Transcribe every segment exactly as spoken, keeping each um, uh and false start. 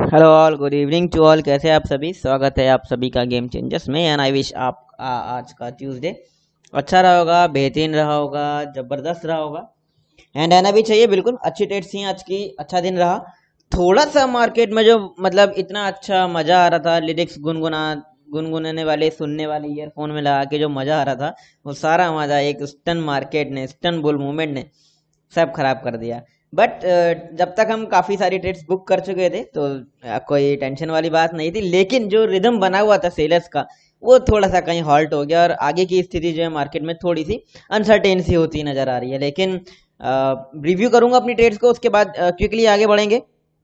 Hello all, good evening to all. कैसे आप सभी? स्वागत है आप सभी का गेम चेंजर्स में। एंड आई विश आप आ, आज का ट्यूसडे अच्छा रहा होगा, बेहतरीन रहा होगा, जबरदस्त रहा होगा। एंड रहना भी चाहिए, बिल्कुल अच्छी ट्रेड्स थी आज की, अच्छा दिन रहा। थोड़ा सा मार्केट में जो मतलब इतना अच्छा मजा आ रहा था, लिरिक्स गुनगुना गुनगुनाने वाले, सुनने वाले ईयरफोन में लगा के जो मजा आ रहा था, वो सारा मजा एक स्टन मार्केट ने, स्टन बुल मूवमेंट ने सब खराब कर दिया। बट जब तक हम काफी सारी ट्रेड्स बुक कर चुके थे तो अ, कोई टेंशन वाली बात नहीं थी। लेकिन जो रिदम बना हुआ था सेलर्स का, वो थोड़ा सा कहीं हॉल्ट हो गया और आगे की स्थिति जो है मार्केट में थोड़ी सी अनसर्टेन सी होती नजर आ रही है। लेकिन रिव्यू करूंगा अपनी ट्रेड्स को, उसके बाद क्विकली आगे बढ़ेंगे।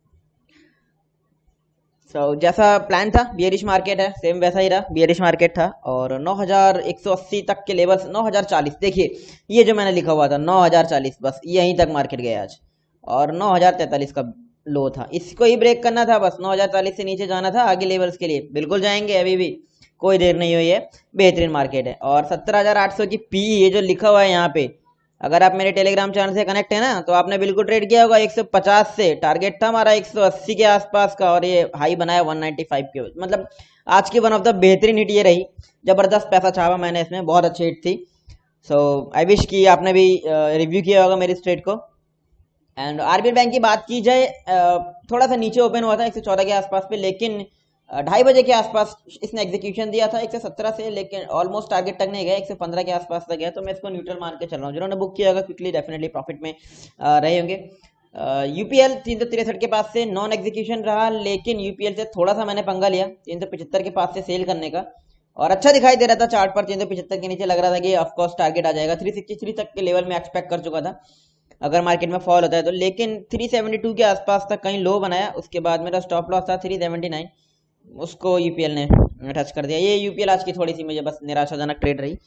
सो so, जैसा प्लान था, बियरिश मार्केट है, सेम वैसा ही रहा, बियरिश मार्केट था। और नौ हज़ार एक सौ अस्सी तक के लेवल्स, नौ हज़ार चालीस, देखिए ये जो मैंने लिखा हुआ था नौ हज़ार चालीस, बस यहीं तक मार्केट गया आज। और नौ हज़ार तैंतालीस का लो था, इसको ही ब्रेक करना था, बस नौ हज़ार चालीस से नीचे जाना था आगे लेवल्स के लिए। बिल्कुल जाएंगे, अभी भी कोई देर नहीं हुई है, बेहतरीन मार्केट है। और सत्रह हज़ार आठ सौ की पी, ये जो लिखा हुआ है यहाँ पे, अगर आप मेरे टेलीग्राम चैनल से कनेक्ट है ना, तो आपने बिल्कुल ट्रेड किया होगा। एक सौ पचास से टारगेट था हमारा एक सौ अस्सी के आसपास का, और ये हाई बनाया एक सौ पचानवे के। मतलब आज की वन ऑफ द बेहतरीन हिट ये रही, जबरदस्त पैसा छापा मैंने इसमें, बहुत अच्छी हिट थी। सो आई विश कि आपने भी रिव्यू किया होगा मेरी ट्रेड को। एंड आरबीएल बैंक की बात की जाए, थोड़ा सा नीचे ओपन हुआ था एक सौ चौदह के आसपास पे, लेकिन ढाई बजे के आसपास इसने एग्जीक्यूशन दिया था एक सौ सत्रह से, लेकिन ऑलमोस्ट टारगेट तक नहीं गया, एक सौ पंद्रह के आसपास तक गया। तो मैं इसको न्यूट्रल मान के चल रहा हूँ। जिन्होंने बुक किया होगा क्विकली डेफिनेटली प्रॉफिट में आ, रहे होंगे। यूपीएल तीन सौ तिरसठ के पास से नॉन एग्जीक्यूशन रहा, लेकिन यूपीएल से थोड़ा सा मैंने पंगा लिया तीन सौ पिछहत्तर के पास से सेल करने का, और अच्छा दिखाई दे रहा था चार्ट पर। तीन सौ पिछहत्तर के नीचे लग रहा था कि ऑफकोर्स टारगेट आ जाएगा। थ्री सिक्सटी थ्री तक के लेवल में एक्सपेक्ट कर चुका था अगर मार्केट में फॉल होता है तो, लेकिन तीन सौ बहत्तर के आसपास तक कहीं लो बनाया। उसके बाद मेरा स्टॉप लॉस था तीन सौ उन्यासी, उसको यूपीएल ने टच कर दिया। ये यूपीएल आज की थोड़ी सी मुझे बस निराशाजनक ट्रेड रही।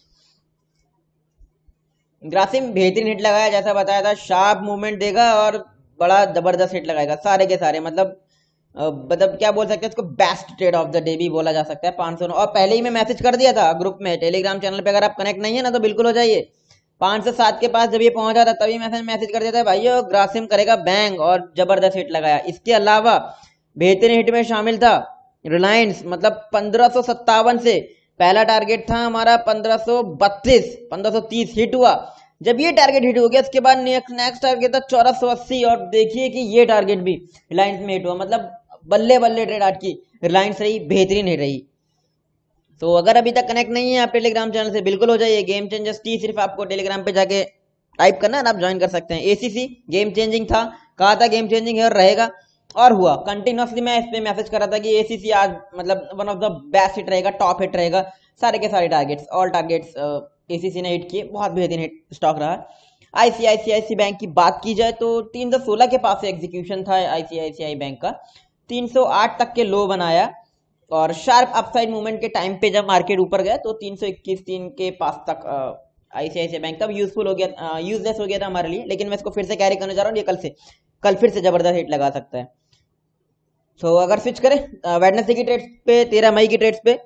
ग्रासिम बेहतरीन हिट लगाया, जैसा बताया था, शार्प मूवमेंट देगा और बड़ा जबरदस्त हिट लगाएगा सारे के सारे। मतलब मतलब क्या बोल सकते हैं इसको, best trade of the day भी बोला जा सकता है। पाँच सौ, और पहले ही मैं मैसेज कर दिया था ग्रुप में, टेलीग्राम चैनल पे अगर आप कनेक्ट नहीं है ना तो बिल्कुल हो जाइए। पाँच सौ सात के पास जब ये पहुंचा था तभी मैंने मैसेज कर दिया था, भाइयों ग्रासिम करेगा बैंग, और जबरदस्त हिट लगाया। इसके अलावा बेहतरीन हिट में शामिल था रिलायंस, मतलब पंद्रह सौ सत्तावन से पहला टारगेट था हमारा पंद्रह सौ बत्तीस, पंद्रह सौ तीस हिट हुआ। जब ये टारगेट हिट हो गया, उसके बाद नेक्स्ट टारगेट था चौदह सौ अस्सी, और देखिए कि ये टारगेट भी रिलायंस में हिट हुआ। मतलब बल्ले बल्ले ट्रेड आज की रिलायंस रही, बेहतरीन हिट रही। तो अगर अभी तक कनेक्ट नहीं है आप टेलीग्राम चैनल से, बिल्कुल हो जाइए। गेम चेंजर्स टी सिर्फ आपको टेलीग्राम पे जाके टाइप करना है, आप ज्वाइन कर सकते हैं। एसीसी गेम चेंजिंग था, कहा था गेम चेंजिंग है और रहेगा, और हुआ। कंटिन्यूसली मैं इस पे मैसेज कर रहा था कि एसीसी आज मतलब one of the best hit रहेगा, टॉप हिट रहेगा। सारे के सारे टारगेट्स, ऑल टारगेट्स एसीसी ने हिट किए, बहुत बेहतरीन हिट स्टॉक रहा। आईसीआईसीआई बैंक की बात की जाए तो तीन सौ सोलह के पास से एग्जीक्यूशन था आईसीआईसीआई बैंक का, तीन सौ आठ तक के लो बनाया, और शार्प अपसाइड मूवमेंट के टाइम पे जब मार्केट ऊपर गया तो तीन सौ इक्कीस तीन के पास तक आईसीआईसीआई बैंक तब यूजफुल हो गया, यूजलेस हो गया था हमारे लिए। लेकिन मैं इसको फिर से कैरी करने जा रहा हूँ, ये कल से कल फिर से जबरदस्त हिट लगा सकता है। सो so, अगर स्विच करें वेडनेसडे की ट्रेड्स पे, तेरह मई की ट्रेड्स पे,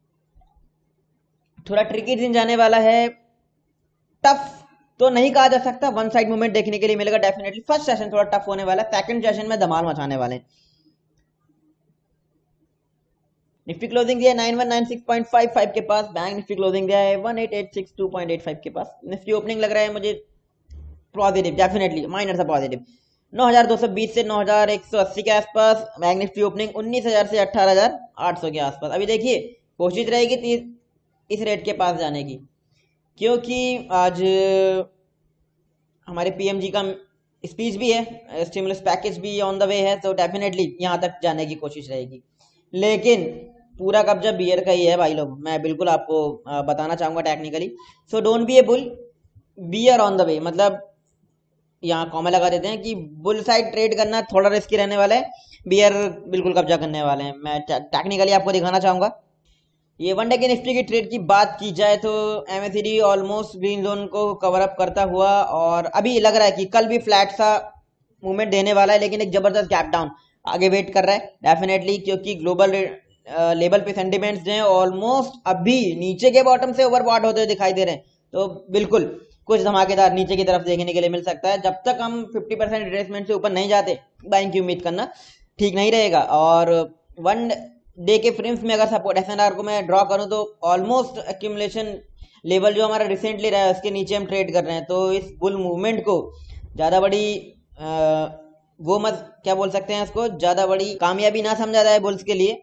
थोड़ा ट्रिकी दिन जाने वाला है। टफ तो नहीं कहा जा सकता, वन साइड मूवमेंट देखने के लिए मिलेगा डेफिनेटली। फर्स्ट सेशन थोड़ा टफ होने वाला है, सेकंड सेशन में धमाल मचाने वाले हैं। निफ्टी क्लोजिंग दिया है nine one nine six point five five के पास, बैंक निफ्टी क्लोजिंग दिया है one eight eight six two point eight five के पास। निफ्टी ओपनिंग लग रहा है मुझे पॉजिटिव, डेफिनेटली माइनर सा पॉजिटिव, नौ हज़ार दो सौ बीस से नौ हज़ार एक सौ अस्सी के आसपास। बैंक निफ्टी ओपनिंग उन्नीस हज़ार से अठारह हज़ार आठ सौ के आसपास। अभी देखिए कोशिश रहेगी इस रेट के पास जाने की, क्योंकि आज हमारे पीएम जी का स्पीच भी है, स्टिमुलस पैकेज भी ऑन द वे है, तो डेफिनेटली यहाँ तक जाने की कोशिश रहेगी। लेकिन पूरा कब्जा बियर का ही है भाई लोग, मैं बिल्कुल आपको बताना चाहूंगा technically. So don't be a bull, bear on the way. मतलब यहाँ कॉमा लगा देते हैं कि बुल साइड ट्रेड करना थोड़ा रिस्की रहने वाला है, बियर बिल्कुल कब्जा करने वाले हैं। मैं टेक्निकली आपको दिखाना चाहूंगा। ये वन डे के निफ्टी की ट्रेड की बात की जाए तो एमएसीडी ऑलमोस्ट ग्रीन जोन को कवर अप करता हुआ, और अभी लग रहा है कि कल भी फ्लैट सा मूवमेंट देने वाला है, लेकिन एक जबरदस्त गैप डाउन आगे वेट कर रहा है डेफिनेटली, क्योंकि ग्लोबल लेवल पे सेंटिमेंट्स जो है ऑलमोस्ट अभी नीचे के बॉटम से ओवरबॉट होते हुए दिखाई दे रहे हैं। तो बिल्कुल कुछ धमाकेदार नीचे की तरफ देखने के लिए मिल सकता है। जब तक हम फिफ्टी परसेंट रिट्रेसमेंट से ऊपर नहीं जाते, बाइंग की उम्मीद करना ठीक नहीं रहेगा। और वन डे के फ्रेम्स में अगर सपोर्ट एस एन आर को मैं ड्रॉ करूं तो ऑलमोस्ट एक्यूमुलेशन लेवल जो हमारा रिसेंटली रहा है उसके नीचे हम ट्रेड कर रहे हैं। तो इस बुल मूवमेंट को ज़्यादा बड़ी आ, वो मत क्या बोल सकते हैं इसको, ज़्यादा बड़ी कामयाबी ना समझा जाए बुल्स के लिए,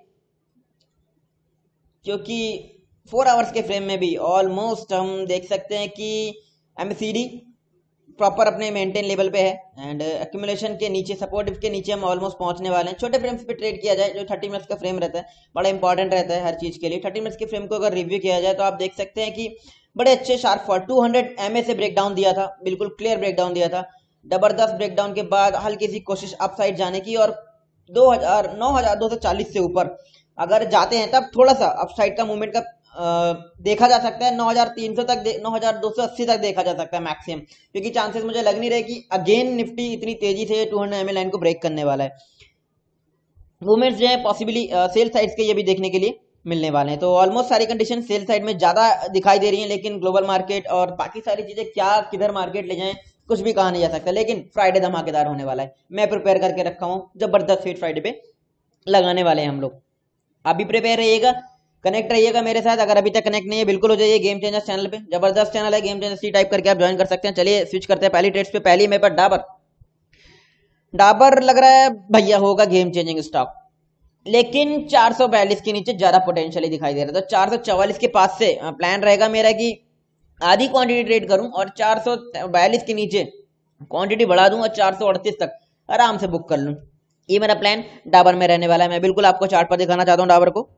क्योंकि फोर आवर्स के फ्रेम में भी ऑलमोस्ट हम देख सकते हैं कि एमसीडी प्रॉपर अपने मेंटेन लेवल पे है एंड एक्यूमुलेशन के नीचे, सपोर्ट के नीचे हम ऑलमोस्ट पहुंचने वाले हैं। छोटे फ्रेम्स पे ट्रेड किया जाए, जो थर्टी मिनट्स का फ्रेम रहता है बड़ा इंपॉर्टेंट रहता है हर चीज के लिए। थर्टी मिनट्स के फ्रेम को अगर रिव्यू किया जाए तो आप देख सकते हैं कि बड़े अच्छे sharp fall two hundred MA से ब्रेकडाउन दिया था, बिल्कुल क्लियर ब्रेकडाउन दिया था। जबरदस्त ब्रेकडाउन के बाद हल्की सी कोशिश अपसाइड जाने की और दो हजार नौ हजार दो सौ चालीस से ऊपर अगर जाते हैं तब थोड़ा सा अपसाइड का मूवमेंट का आ, देखा जा सकता है। नौ हजार तीन सौ तक, नौ हजार दो सौ अस्सी तक देखा जा सकता है मैक्सिमम, क्योंकि चांसेस मुझे लग नहीं रहे कि अगेन निफ्टी इतनी तेजी से टू हंड्रेड एमए लाइन को ब्रेक करने वाला है। मूवमेंट्स जो है पॉसिबली सेल साइड्स के ये भी देखने के लिए मिलने वाले हैं। तो ऑलमोस्ट सारी कंडीशन सेल साइड में ज्यादा दिखाई दे रही है, लेकिन ग्लोबल मार्केट और बाकी सारी चीजें क्या किधर मार्केट ले जाएं कुछ भी कहा नहीं जा सकता। लेकिन फ्राइडे धमाकेदार होने वाला है, मैं प्रिपेयर करके रखा हूँ, जबरदस्त फेट फ्राइडे पे लगाने वाले हैं हम लोग। आप भी प्रिपेयर रहिएगा, कनेक्ट रहिएगा मेरे साथ। अगर अभी तक कनेक्ट नहीं है बिल्कुल हो जाइए गेम चेंजर चैनल पे, जबरदस्त चैनल है गेम चेंजर, सी टाइप करके आप ज्वाइन कर सकते हैं। चलिए स्विच करते हैं पहली ट्रेड्स पे। पहली मेरे पास डाबर डाबर लग रहा है भैया होगा गेम चेंजिंग स्टॉक, लेकिन चार सौ बयालीस के नीचे ज्यादा पोटेंशियली दिखाई दे रहा है। तो चार सौ चौवालीस के पास से प्लान रहेगा मेरा कि आधी क्वांटिटी ट्रेड करूं और चार सौ बयालीस के नीचे क्वांटिटी बढ़ा दूं और चार सौ अड़तीस तक आराम से बुक कर लूं। ये मेरा प्लान डाबर में रहने वाला है। मैं बिल्कुल आपको चार्ट पर दिखाना चाहता हूं डाबर को।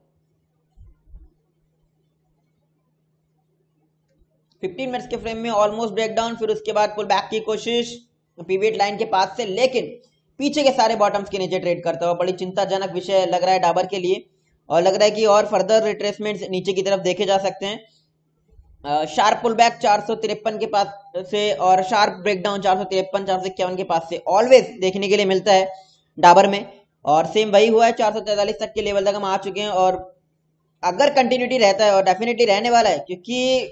फिफ्टीन मिनट्स के फ्रेम में ऑलमोस्ट ब्रेकडाउन, फिर उसके बाद पुल बैक की कोशिश पीवीट लाइन के पास से, लेकिन पीछे के सारे बॉटम्स के नीचे ट्रेड करता हुआ बड़ी चिंताजनक विषय लग रहा है डाबर के लिए। और लग रहा है कि और फर्दर रिट्रेसमेंट्स नीचे की तरफ देखे जा सकते हैं। शार्प पुल बैक चार सौ तिरपन के पास से और शार्प ब्रेकडाउन चार सौ तिरपन चार सौ इक्यावन के पास से ऑलवेज देखने के लिए मिलता है डाबर में। और सेम वही हुआ है, चार सौ तैंतालीस तक के लेवल तक हम आ चुके हैं और अगर कंटिन्यूटी रहता है, और डेफिनेटली रहने वाला है, क्योंकि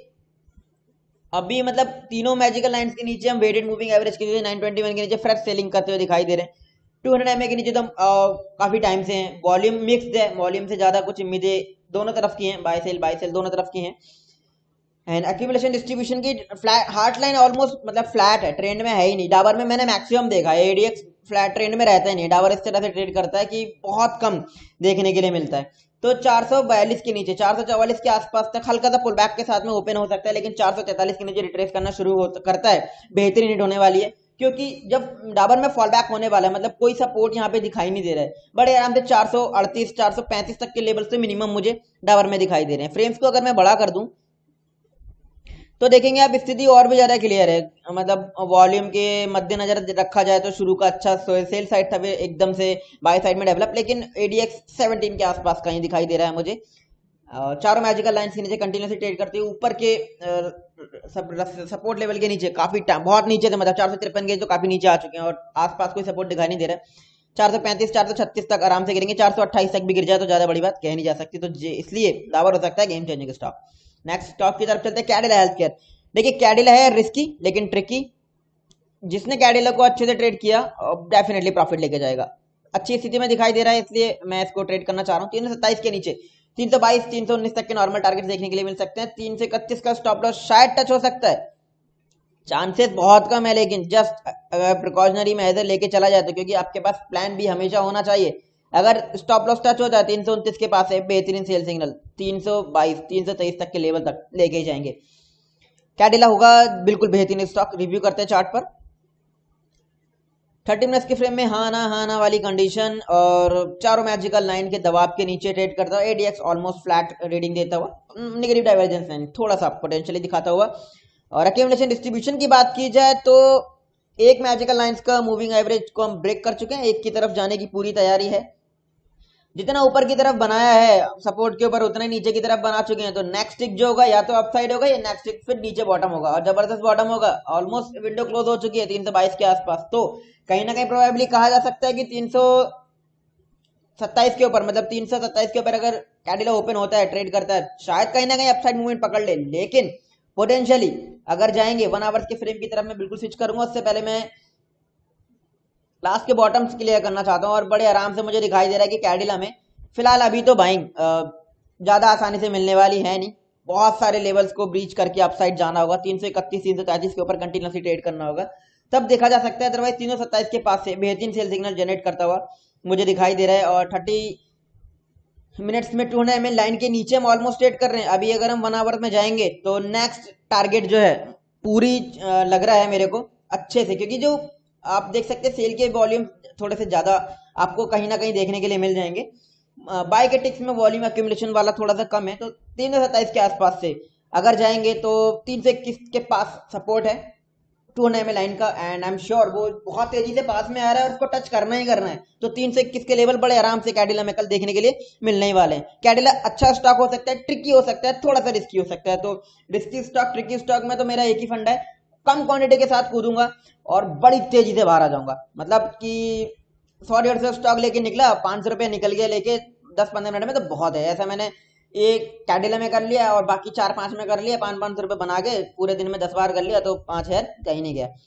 अभी मतलब तीनों मैजिकल लाइंस के नीचे हम वेटेड मूविंग एवरेज के नीचे नाइन ट्वेंटी वन के नीचे फ्रेश सेलिंग करते हुए दिखाई दे रहे हैं। टू हंड्रेड एमए के नीचे तो हम काफी टाइम से हैं। वॉल्यूम मिक्स्ड है, वॉल्यूम से ज्यादा कुछ उम्मीदें दोनों तरफ की हैं, बाय सेल बाय सेल दोनों तरफ की हैं। एंड एक्यूमुलेशन डिस्ट्रीब्यूशन की फ्लैट हार्ट लाइन ऑलमोस्ट मतलब फ्लैट है, ट्रेंड में है ही नहीं। डाबर में मैंने मैक्सिमम देखा है एडीएक्स फ्लैट ट्रेंड में रहता ही नहीं, डाबर इस तरह से ट्रेड करता है कि बहुत कम देखने के लिए मिलता है। तो चार सौ बयालीस के नीचे चार सौ चौवालीस के आसपास तक हल्का सा पुल बैक के साथ में ओपन हो सकता है, लेकिन चार सौ तैंतालीस के नीचे रिट्रेस करना शुरू हो करता है, बेहतरीन हिट होने वाली है। क्योंकि जब डाबर में फॉल बैक होने वाला है मतलब कोई सपोर्ट यहाँ पे दिखाई नहीं दे रहा है, बड़े आराम से चार सौ अड़तीस चार सौ पैंतीस तक के लेवल से मिनिमम मुझे डाबर में दिखाई दे रहे हैं। फ्रेम्स को अगर मैं बड़ा कर दूं तो देखेंगे आप स्थिति और भी ज्यादा क्लियर है। मतलब वॉल्यूम के मद्देनजर रखा जाए तो शुरू का अच्छा सेल साइड था, एकदम से बाय साइड में डेवलप, लेकिन एडीएक्स सेवनटीन के आसपास कहीं दिखाई दे रहा है मुझे। चारों मैजिकल लाइंस के नीचे कंटिन्यूसली ट्रेड करते हुए ऊपर के सपोर्ट लेवल के नीचे काफी बहुत नीचे थे, मतलब चार सौ तिरपन के तो काफी नीचे आ चुके हैं और आसपास कोई सपोर्ट दिखाई नहीं दे रहा है। चार सौ पैंतीस चार सौ छत्तीस तक आराम से गिरेंगे, चार सौ अट्ठाईस तक भी गिर जाए तो ज्यादा बड़ी बात कह नहीं जा सकती। तो इसलिए दावर हो सकता है game changing stock. Next stock की तरफ चलते हैं, कैडिला हेल्थ केयर। देखिए कैडिला है रिस्की लेकिन ट्रिकी, जिसने कैडिला को अच्छे से ट्रेड किया डेफिनेटली प्रॉफिट लेके जाएगा। अच्छी स्थिति में दिखाई दे रहा है इसलिए मैं इसको ट्रेड करना चाह रहा हूँ। तीन सौ सत्ताईस के नीचे तीन सौ बाईस तीन सौ उन्नीस तक के नॉर्मल टारगेट देखने के लिए मिल सकते हैं। तीन सौ इकतीस का स्टॉप लॉस शायद टच हो सकता है, चांसेस बहुत कम है, लेकिन जस्ट प्रिकॉशनरी मेजर लेके चला जाए तो, क्योंकि आपके पास प्लान भी हमेशा होना चाहिए। अगर स्टॉप लॉस टच हो जाए तीन सौ उनतीस के पास है, बेहतरीन सेल सिग्नल तीन सौ बाईस तीन सौ तेईस तक के लेवल तक लेके जाएंगे। कैडिला होगा बिल्कुल बेहतरीन स्टॉक। रिव्यू करते हैं चार्ट पर। थर्टी मिनट्स के फ्रेम में हाँ ना हाँ ना वाली कंडीशन और चारों मैजिकल लाइन के दबाव के नीचे ट्रेड करता हुआ एडीएक्स ऑलमोस्ट फ्लैट रीडिंग देता हुआ, नेगेटिव डाइवर्जेंस लाइन थोड़ा सा पोटेंशियली दिखाता हुआ। और एक्यूमुलेशन डिस्ट्रीब्यूशन की बात की जाए तो एक मैजिकल लाइंस का मूविंग एवरेज को हम ब्रेक कर चुके हैं, एक की तरफ जाने की पूरी तैयारी है। जितना ऊपर की तरफ बनाया है सपोर्ट के ऊपर उतना ही नीचे की तरफ बना चुके हैं। तो नेक्स्ट स्टिक जो होगा या तो अपसाइड होगा या नेक्स्ट स्टिक फिर नीचे बॉटम होगा और जबरदस्त बॉटम होगा। ऑलमोस्ट विंडो क्लोज हो चुकी है तीन सौ बाईस के आसपास, तो कहीं ना कहीं प्रोबेबली कहा जा सकता है कि तीन सौ सत्ताईस के ऊपर मतलब तीन सौ सत्ताईस के ऊपर अगर कैडिला ओपन होता है ट्रेड करता है शायद कहीं ना कहीं अपसाइड मूवमेंट पकड़ ले। लेकिन पोटेंशियली अगर जाएंगे वन आवर्स के फ्रेम की तरफ मैं बिल्कुल स्विच करूंगा। उससे पहले मैं लास्ट के बॉटम्स क्लियर करना चाहता हूँ और बड़े आराम से मुझे दिखाई दे रहा है कि कैडिला में फिलहाल अभी तो बाइंग ज्यादा आसानी से मिलने वाली है नहीं, बहुत सारे लेवल्स को ब्रीच करके अपसाइड जाना होगा, तीन सौ इकतीस तीन सौ तैंतीस के ऊपर कंटिन्यूसली ट्रेड करना होगा, तब देखा जा सकता है। अदरवाइज तीन सौ सत्ताईस के पास से बेहतरीन सेल सिग्नल जनरेट करता हुआ मुझे दिखाई दे रहा है और थर्टी मिनट्स में two hundred M L line के नीचे हम ऑलमोस्ट ट्रेड कर रहे हैं। अभी अगर हम वन आवर में जाएंगे तो नेक्स्ट टारगेट जो है पूरी लग रहा है मेरे को अच्छे से, क्योंकि जो आप देख सकते हैं सेल के वॉल्यूम थोड़े से ज्यादा आपको कहीं ना कहीं देखने के लिए मिल जाएंगे। बाय के टिक्स में वॉल्यूम एक्यूमुलेशन वाला थोड़ा सा कम है, तो तीन सौ सत्ताईस के आसपास से अगर जाएंगे तो तीन सौ इक्कीस के पास सपोर्ट है two hundred M L line का, एंड आई एम श्योर वो बहुत तेजी से पास में आ रहा है और उसको टच करना ही करना है। तो तीन सौ इक्कीस के लेवल बड़े आराम से कैडिला में कल देखने के लिए मिलने ही वाले हैं। कैडिला अच्छा स्टॉक हो सकता है, ट्रिकी हो सकता है, थोड़ा सा रिस्की हो सकता है, तो रिस्की स्टॉक ट्रिकी स्टॉक में तो मेरा एक ही फंडा है, कम क्वांटिटी के साथ कूदूंगा और बड़ी तेजी से बाहर आ जाऊंगा। मतलब कि सौ डेढ़ सौ स्टॉक लेके निकला, पांच सौ रुपये निकल गया लेके दस पंद्रह मिनट में, तो बहुत है। ऐसा मैंने एक कैडिला में कर लिया और बाकी चार पांच में कर लिया, पांच पांच सौ रुपए बना के पूरे दिन में दस बार कर लिया, तो पांच हजार कहीं नहीं गया।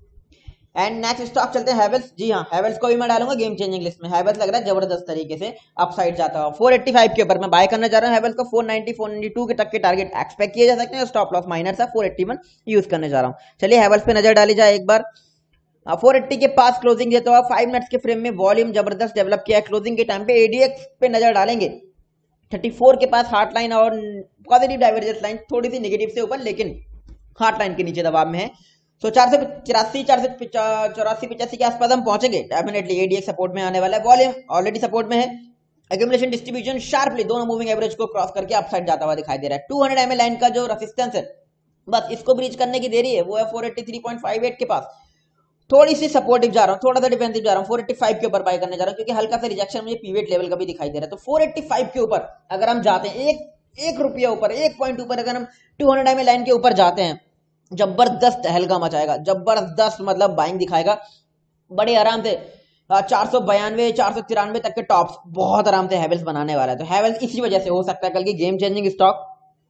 एंड नेक्स्ट स्टॉक चलते हैं हैवेल्स। जी हाँ, हैवेल्स को भी मैं डालूंगा गेम चेंजिंग लिस्ट में। हैवेल्स लग रहा है जबरदस्त तरीके से अपसाइड जाता है। फोर एट्टी फाइव के ऊपर मैं बाय करने जा रहा हूँ हैवेल्स को। Four ninety four ninety two के तक के टारगेट एक्सपेक्ट किए जा सकते हैं। स्टॉप लॉस माइनर था, फोर एट्टी वन यूज करने जा रहा हूँ। चलिए हैवेल्स पे नजर डाली जाए एक बार। फोर एट्टी के पास क्लोजिंग देता हुआ फाइव मिनट्स के फ्रेम में वॉल्यूम जबरदस्त डेवलप किया है। क्लोजिंग के टाइम पे एडीएक्स पे नजर डालेंगे, थर्टी फोर के पास हार्ट लाइन और पॉजिटिव डाइवर्जेंस लाइन थोड़ी सी नेगेटिव से ऊपर, लेकिन हार्ट लाइन के नीचे दबाव में है। सो चार सौ तिरासी चार सौ चौरासी पिचासी के आसपास हम पहुंचेंगे, डेफिनेटली एडीएक्स सपोर्ट में आने वाला है। वॉल्यूम ऑलरेडी सपोर्ट में है। एक्यूमुलेशन डिस्ट्रीब्यूशन शार्पली दोनों मूविंग एवरेज को क्रॉस करके अपसाइड जाता हुआ दिखाई दे रहा है। टू हंड्रेड एमएल लाइन का जो रेजिस्टेंस है बस इसको ब्रीच करने की देरी है, वो है four eighty three point five eight के पास। थोड़ी सी सपोर्टिव जा रहा हूँ, थोड़ा सा डिफेंसिव जा रहा हूँ, फोर एट्टी फाइव के ऊपर बाय करने जा रहा हूँ, क्योंकि हल्का सा रिजेक्शन मुझे पीवेट लेवल का भी दिखाई दे रहा है। तो फोर एट्टी फाइव के ऊपर अगर हम जाते हैं, एक एक रुपया ऊपर, एक पॉइंट ऊपर अगर हम टू हंड्रेड एमएल लाइन के ऊपर जाते हैं, जबरदस्त हल्का मचाएगा, जबरदस्त मतलब बाइंग दिखाएगा बड़े आराम से। चार सौ बयानवे चार सौ तिरानवे तक के टॉप्स बहुत आराम से हैवेल्स बनाने वाला है। तो हैवेल्स इसी वजह से हो सकता है कल की गेम चेंजिंग स्टॉक।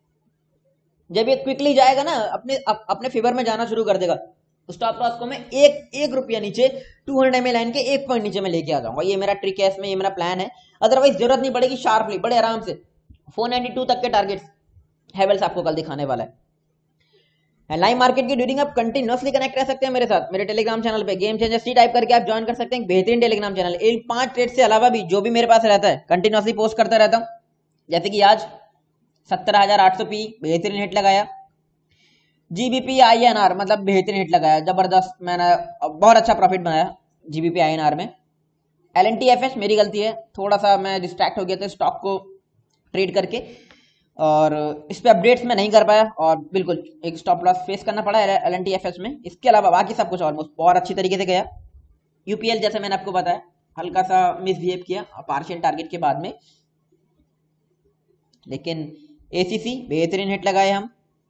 जब ये क्विकली जाएगा ना, अपने अप, अपने फेवर में जाना शुरू कर देगा, स्टॉप लॉस को मैं एक एक रुपया नीचे टू हंड्रेड एमएल लाइन के एक पॉइंट नीचे में लेके आ जाऊंगा। ये मेरा ट्रिक है, इसमें ये मेरा प्लान है। अदरवाइज जरूरत नहीं पड़ेगी, शार्पली बड़े आराम से फोर नाइंटी टू तक के टारगेट हैवेल्स आपको कल दिखाने वाला है। लाइव मार्केट की ड्यूरिंग आप कंटिन्यूअसली कनेक्ट रह सकते हैं मेरे साथ मेरे टेलीग्राम चैनल पे गेम चेंजर सी टाइप करके आप ज्वाइन कर सकते हैं। बेहतरीन टेलीग्राम चैनल, इन पांच ट्रेड से अलावा भी जो भी मेरे पास रहता है कंटिन्यूअसली पोस्ट करता रहता हूँ। जैसे कि आज सत्रह हजार आठ सौ पी बेहतरीन हिट लगाया, जीबीपी आईएनआर मतलब बेहतरीन हिट लगाया, जबरदस्त, मैंने बहुत अच्छा प्रॉफिट बनाया जीबीपी आईएनआर में। एलएनटी एफएस मेरी गलती है, थोड़ा सा मैं डिस्ट्रैक्ट हो गया था स्टॉक को ट्रेड करके और इस पे अपडेट्स में नहीं कर पाया और बिल्कुल एक स्टॉप लॉस फेस करना पड़ा एलएनटी एफएस में। इसके अलावा बाकी सब कुछ ऑलमोस्ट बहुत अच्छी तरीके से गया। यूपीएल जैसे मैंने आपको बताया हल्का सा मिसबिहेव किया पार्शियल टारगेट के बाद में, लेकिन एसीसी बेहतरीन हिट लगाए, हम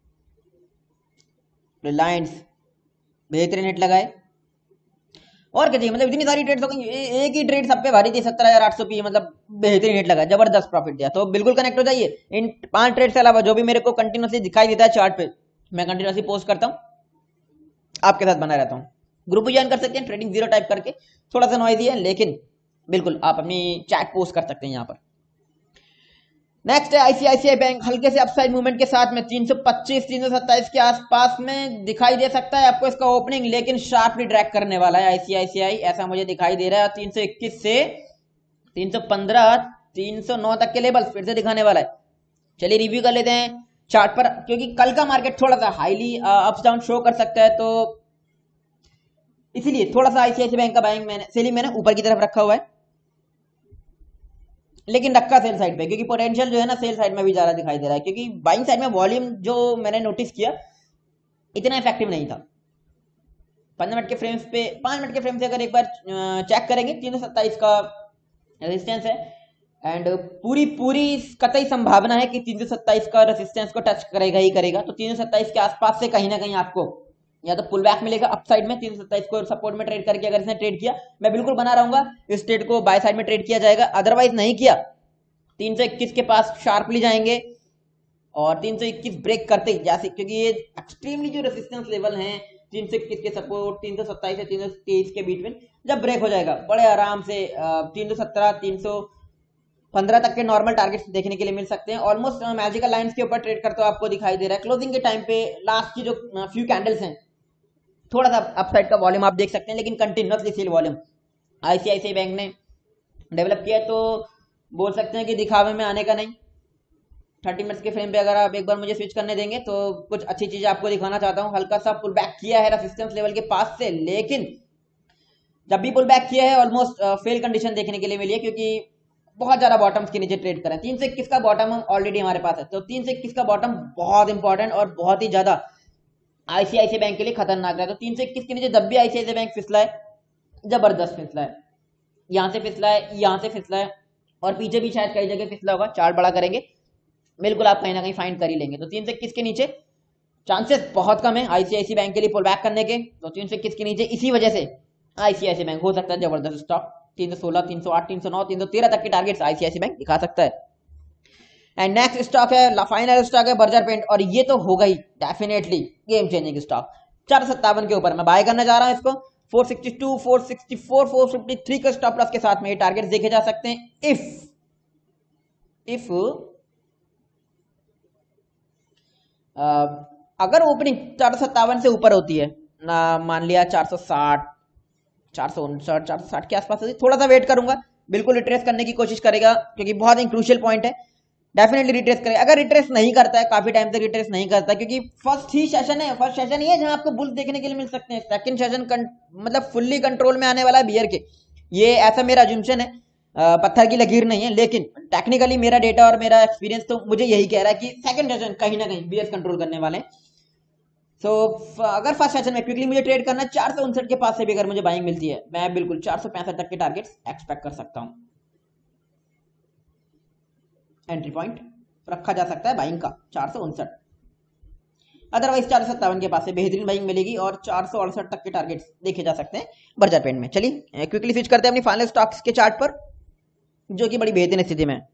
रिलायंस बेहतरीन हिट लगाए। और क्या चाहिए, मतलब इतनी सारी ट्रेड हो गई, एक ही ट्रेड सब पे भारी थी, सत्रह हजार आठ सौ पी, मतलब बेहतरीन हिट लगा, जबरदस्त प्रॉफिट दिया। तो बिल्कुल कनेक्ट हो जाइए। इन पांच ट्रेड से अलावा जो भी मेरे को कंटिन्यूअसली दिखाई देता है चार्ट पे, मैं कंटिन्यूअसली पोस्ट करता हूँ, आपके साथ बना रहता हूँ। ग्रुप ज्वाइन कर सकते हैं ट्रेडिंग जीरो टाइप करके, थोड़ा सा नॉइजी है लेकिन बिल्कुल आप अपनी चैट पोस्ट कर सकते हैं यहाँ पर। नेक्स्ट है आईसीआईसीआई बैंक, हल्के से अपसाइड मूवमेंट के साथ में तीन सौ पच्चीस तीन सौ सत्ताईस के आसपास में दिखाई दे सकता है आपको इसका ओपनिंग, लेकिन शार्पली ड्रैग करने वाला है आईसीआईसीआई, ऐसा मुझे दिखाई दे रहा है। तीन सौ इक्कीस से तीन सौ पंद्रह तीन सौ नौ तक के लेवल्स फिर से दिखाने वाला है। चलिए रिव्यू कर लेते हैं चार्ट पर, क्योंकि कल का मार्केट थोड़ा सा हाईली अप्स डाउन शो कर सकता है, तो इसीलिए थोड़ा सा आईसीआईसीआई बैंक का बाइंग मैंने सेलिंग मैंने ऊपर की तरफ रखा हुआ है, लेकिन रखा सेल साइड पे, क्योंकि पोटेंशियल जो है ना सेल साइड में भी ज्यादा दिखाई दे रहा है, क्योंकि बाइंग साइड में वॉल्यूम जो मैंने नोटिस किया इतना इफेक्टिव नहीं था। पंद्रह मिनट के फ्रेम्स पे पांच मिनट के फ्रेम से अगर एक बार चेक करेंगे, तीन सौ सत्ताईस का रेजिस्टेंस है एंड पूरी पूरी कतई संभावना है कि तीन सौ सत्ताईस का रेजिस्टेंस को टच करेगा ही करेगा। तो तीन सौ सत्ताईस के आसपास से कहीं ना कहीं आपको या तो पुल बैक मिलेगा अपसाइड में, तीन सौ सत्ताईस को सपोर्ट में ट्रेड करके अगर इसने ट्रेड किया, मैं बिल्कुल बना रहूंगा, इस ट्रेड को बाय साइड में ट्रेड किया जाएगा। अदरवाइज नहीं किया, तीन सौ इक्कीस के पास शार्पली जाएंगे और तीन सौ इक्कीस ब्रेक करते ही जैसे, क्योंकि ये एक्सट्रीमली जो रेजिस्टेंस लेवल हैं तीन सौ इक्कीस के सपोर्ट तीन सौ सत्ताईस से तीन सौ तेईस के बीच में जब ब्रेक हो जाएगा बड़े आराम से तीन सौ सत्रह तीन सौ पंद्रह तक के नॉर्मल टारगेट्स देखने के लिए मिल सकते हैं। ऑलमोस्ट मैजिकल लाइंस के ऊपर ट्रेड करते हो आपको दिखाई दे रहा है। क्लोजिंग के टाइम पे लास्ट की जो फ्यू कैंडल्स हैं थोड़ा सा अपसाइड का वॉल्यूम आप देख सकते हैं, लेकिन continuously sell volume ICICI bank ने डेवलप किया, तो बोल सकते हैं कि दिखावे में आने का नहीं। थर्टी मिनट्स के फ्रेम पे अगर आप एक बार मुझे स्विच करने देंगे तो कुछ अच्छी चीजें आपको दिखाना चाहता हूँ। हल्का सा पुल बैक किया है रेजिस्टेंस लेवल के पास से, लेकिन जब भी पुल बैक किया है ऑलमोस्ट फेल कंडीशन देखने के लिए मिली है, क्योंकि बहुत ज्यादा बॉटम्स के नीचे ट्रेड करें। तीन सौ इक्कीस का बॉटम हम ऑलरेडी हमारे पास है, तो तीन सौ इक्कीस का बॉटम बहुत इंपॉर्टेंट और बहुत ही ज्यादा आईसीआईसीआई बैंक के लिए खतरनाक है। तो तीन सौ इक्कीस के नीचे जब भी आईसीआईसीआई बैंक फिसला है, जबरदस्त फिसला है, यहाँ से फिसला है, यहाँ से फिसला है और पीछे भी शायद कई जगह फिसला होगा। चार्ट बड़ा करेंगे बिल्कुल आप कहीं ना कहीं फाइंड कर ही लेंगे। तो तीन सौ इक्कीस के नीचे चांसेस बहुत कम है आईसीआईसीआई बैंक के लिए पुल बैक करने के। तो तीन सौ इक्कीस के नीचे इसी वजह से आईसीआईसीआई बैंक हो सकता है जबरदस्त स्टॉक तीन सौ सोलह तीन सौ आठ तीन सौ नौ तीन सौ तेरह तक के टारगेट्स आईसीआईसीआई बैंक दिखा सकता है। एंड नेक्स्ट स्टॉक है, फाइनल स्टॉक है बर्जर पेंट, और ये तो होगा ही डेफिनेटली गेम चेंजिंग स्टॉक। चार सौ सत्तावन के ऊपर मैं बाय करने जा रहा हूं इसको। Four sixty two, four sixty four, four fifty three के स्टॉप लॉस के साथ में ये टारगेट देखे जा सकते हैं। इफ इफ Uh, अगर ओपनिंग चार सौ सत्तावन से ऊपर होती है ना, मान लिया चार सौ साठ, चार सौ उनसठ, चार सौ साठ के आसपास होती है, थोड़ा सा वेट करूंगा, बिल्कुल रिट्रेस करने की कोशिश करेगा क्योंकि बहुत ही क्रूशियल पॉइंट है। डेफिनेटली रिट्रेस करेगा। अगर रिट्रेस नहीं करता है, काफी टाइम तक रिट्रेस नहीं करता, क्योंकि फर्स्ट ही सेशन है, फर्स्ट सेशन ही है जहां आपको बुल्स देखने के लिए मिल सकते हैं। सेकंड सेशन मतलब फुल्ली कंट्रोल में आने वाला है बियर के, ये ऐसा मेरा अजम्पशन है, आ, पत्थर की लकीर नहीं है, लेकिन टेक्निकली मेरा डेटा और मेरा एक्सपीरियंस तो मुझे यही कह रहा है कि सेकंड सेशन कहीं ना कहीं बियर्स कंट्रोल करने वाले हैं। सो so, अगर फर्स्ट सेशन में क्विकली मुझे ट्रेड करना है, चार सौ उनसठ के पास से भी अगर मुझे बाइंग मिलती है, मैं बिल्कुल चार सौ पैंसठ तक के टारगेट्स एक्सपेक्ट कर सकता हूं। एंट्री पॉइंट रखा जा सकता है बाइंग का चार सौ उनसठ। अदरवाइज चार सौ सत्तावन के पास से बेहतरीन बाइंग मिलेगी और चार सौ अड़सठ तक के टारगेट्स देखे जा सकते हैं बर्जर पेंट में। चलिए क्विकली स्विच करते हैं अपनी फाइनल स्टॉक्स के चार्ट पर, जो कि बड़ी बेहतरीन स्थिति में।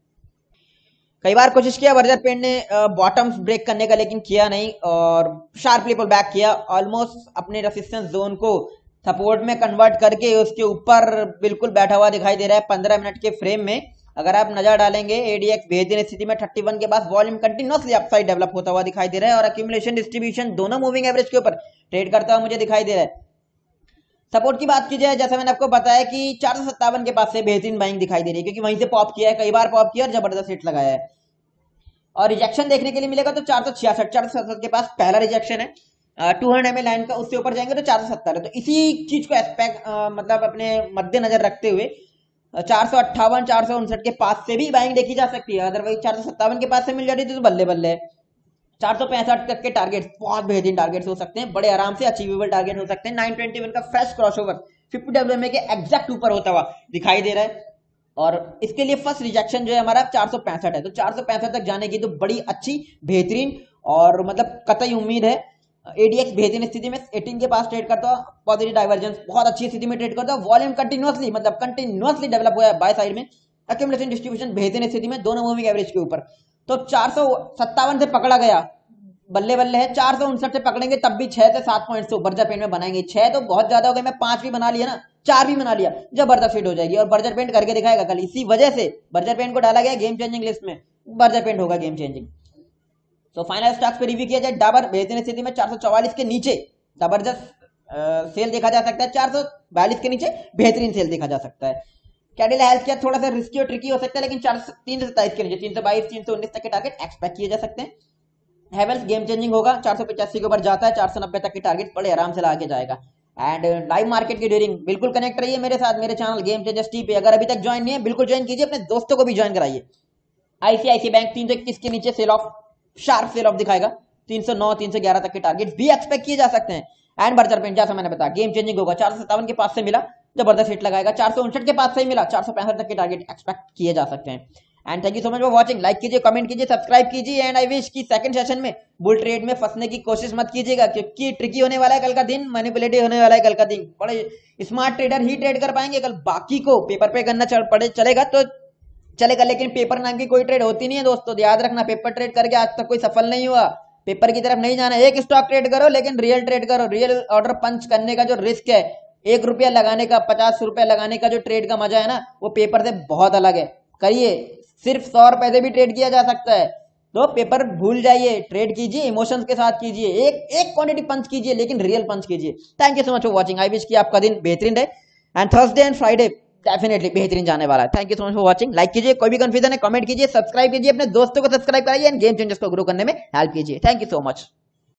कई बार कोशिश किया बर्जर पेंट ने बॉटम्स ब्रेक करने का, लेकिन किया नहीं और शार्पली पुल बैक किया। ऑलमोस्ट अपने रेजिस्टेंस जोन को सपोर्ट में कन्वर्ट करके उसके ऊपर बिल्कुल बैठा हुआ दिखाई दे रहा है पंद्रह मिनट के फ्रेम में। अगर आप नजर डालेंगे एडीएक्स बेहतरीन स्थिति में इकतीस के बाद वॉल्यूम कंटिन्यूअसली अपसाइड डेवलप होता हुआ दिखाई दे रहा है और एक्यूमुलेशन डिस्ट्रीब्यूशन दोनों मूविंग एवरेज के ऊपर ट्रेड करता हुआ मुझे दिखाई दे रहा है। सपोर्ट की बात की जाए, जैसा मैंने आपको बताया कि चार सौ सत्तावन के पास से बेहतरीन बाइंग दिखाई दे रही है, क्योंकि वहीं से पॉप किया है, कई बार पॉप किया और जबरदस्त हिट लगाया है। और रिजेक्शन देखने के लिए मिलेगा तो चार सौ छियासठ, चार सौ सत्तर के पास पहला रिजेक्शन है टू हंड्रेड एम लाइन का, उससे ऊपर जाएंगे तो चार सौ सत्तर है। तो इसी चीज को एस्पेक्ट मतलब अपने मद्देनजर रखते हुए चार सौ अट्ठावन, चार सौ उनसठ के पास से भी बाइंग देखी जा सकती है। अदरवाइज चार सौ सत्तावन के पास से मिल जाती है तो बल्ले बल्ले। चार सौ पैंसठ तक के टारगेट बहुत बेहतरीन टारगेट्स हो सकते हैं, बड़े आराम से अचीवेबल टारगेट हो सकते हैं। नाइन ट्वेंटी वन का फ्रेश क्रॉसओवर फिफ्टी डब्ल्यूएमए के एग्जैक्ट ऊपर होता हुआ दिखाई दे रहा है और इसके लिए फर्स्ट रिजेक्शन जो है हमारा चार सौ पैंसठ है। तो चार सौ पैंसठ तक जाने की तो बड़ी अच्छी बेहतरीन और मतलब कतई उम्मीद है। एडीएक्स बेहतरीन स्थिति में अठारह के पास ट्रेड करता है, पॉजिटिव डाइवर्जेंस बहुत अच्छी स्थिति में ट्रेड करता है, वॉल्यूम कंटिन्यूअसली मतलब कंटिन्यूअसली डेवलप हुआ है बाय साइड में, एक्यूमुलेशन डिस्ट्रीब्यूशन बेहतरीन स्थिति में दोनों मूविंग एवरेज के ऊपर। तो चार सौ सत्तावन से पकड़ा गया बल्ले बल्ले है, चार सौ उनसठ से पकड़ेंगे तब भी छह से सात पॉइंट से बर्जर पेंट में बनाएंगे। छह तो बहुत ज्यादा हो गए, मैं पांच भी बना लिया ना, चार भी बना लिया, जबरदस्त हिट हो जाएगी और बर्जर पेंट करके दिखाएगा कल। इसी वजह से बर्जर पेंट को डाला गया गेम चेंजिंग लिस्ट में, बर्जर पेंट होगा गेम चेंजिंग। तो फाइनल स्टॉक्स पे रिव्यू किया जाए, डाबर बेहतरीन स्थिति में चार सौ चौवालीस के नीचे जबरदस्त सेल देखा जा सकता है, चार सौ बयालीस के नीचे बेहतरीन सेल देखा जा सकता है। कैडिला हेल्थ केयर थोड़ा सा रिस्की और ट्रिकी हो सकता है, लेकिन चार सौ तीन सौ सत्ताईस के नीचे तीन सौ बाईस तीन सौ उन्नीस तक के टारगेट एक्सपेक्ट किए जा सकते हैं। हेवल्स गेम चेंजिंग होगा, चार सौ पचासी के ऊपर जाता है, चार सौ नब्बे तक के टारगेट बड़े आराम से लाके जाएगा। एंड लाइव मार्केट की ड्यूरिंग बिल्कुल कनेक्ट रहिए मेरे साथ, मेरे चैनल गेम चेंजर्स टी पे। अगर अभी तक ज्वाइन नहीं है बिल्कुल ज्वाइन कीजिए, अपने दोस्तों को भी ज्वाइन कराइए। आईसीआईसी बैंक तीन सौ इक्कीस के नीचे sell off, sharp sell off दिखाएगा, तीन सौ नौ तीन सौ ग्यारह तक के टारगेट भी एक्सपेक्ट किए जा सकते हैं। एंड बर्जर पेंट जैसा मैंने बताया गेम चेंजिंग होगा, चार सौ सत्तावन के पास से मिला जबरदस्त हिट लगाएगा, चार सौ उनसठ के पास से ही मिला, चार सौ पैंसठ तक के टारगेट एक्सपेक्ट किए जा सकते हैं। And thank you so much for watching. Like कीजिए, कमेंट कीजिए, सब्सक्राइब कीजिए। एंड आई विश की सेकंड सेशन में बुल ट्रेड में फंसने की कोशिश मत कीजिएगा, क्योंकि ट्रिकी होने वाला है कल का दिन, मैनिपुलेटिव होने वाला है कल का दिन। बड़े स्मार्ट ट्रेडर ही ट्रेड कर पाएंगे कल, बाकी को पेपर पे करना चल पड़े चलेगा तो चलेगा, लेकिन पेपर नाम की कोई ट्रेड होती नहीं है दोस्तों, याद रखना। पेपर ट्रेड करके आज तक कोई सफल नहीं हुआ, पेपर की तरफ नहीं जाना है। एक स्टॉक ट्रेड करो लेकिन रियल ट्रेड करो। रियल ऑर्डर पंच करने का जो रिस्क है, एक रुपया लगाने का, पचास रुपया लगाने का जो ट्रेड का मजा है ना, वो पेपर से बहुत अलग है। करिए, सिर्फ सौ रुपए से भी ट्रेड किया जा सकता है। तो पेपर भूल जाइए, ट्रेड कीजिए, इमोशंस के साथ कीजिए, एक एक क्वांटिटी पंच कीजिए लेकिन रियल पंच कीजिए। Thank you so much for watching. I wish कि आपका दिन बेहतरीन रहे and Thursday and Friday definitely बेहतरीन जाने वाला है। Thank you so much for watching. Like कीजिए, कोई भी कंफ्यूजन है कमेंट कीजिए, सब्सक्राइब कीजिए, अपने दोस्तों को सब्सक्राइब कराइए एंड गेम चेंजर्स को ग्रो करने में हेल्प कीजिए। Thank you so much.